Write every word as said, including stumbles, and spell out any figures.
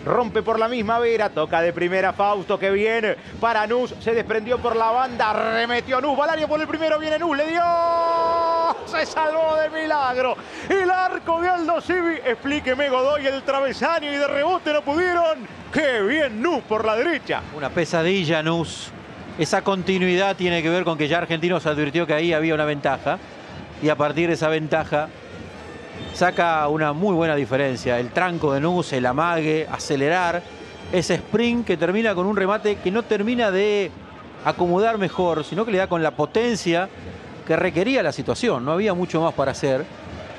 rompe por la misma vera, toca de primera Fausto, que viene para Nus, se desprendió por la banda, remetió Nus, Valario por el primero, viene Nus, le dio, se salvó de milagro, el arco de Aldo Civi, explíqueme Godoy, el travesaño y de rebote no pudieron, qué bien Nus por la derecha. Una pesadilla Nus, esa continuidad tiene que ver con que ya Argentinos advirtió que ahí había una ventaja y a partir de esa ventaja saca una muy buena diferencia. El tranco de Nus, el amague, acelerar, ese sprint que termina con un remate que no termina de acomodar mejor, sino que le da con la potencia que requería la situación. No había mucho más para hacer.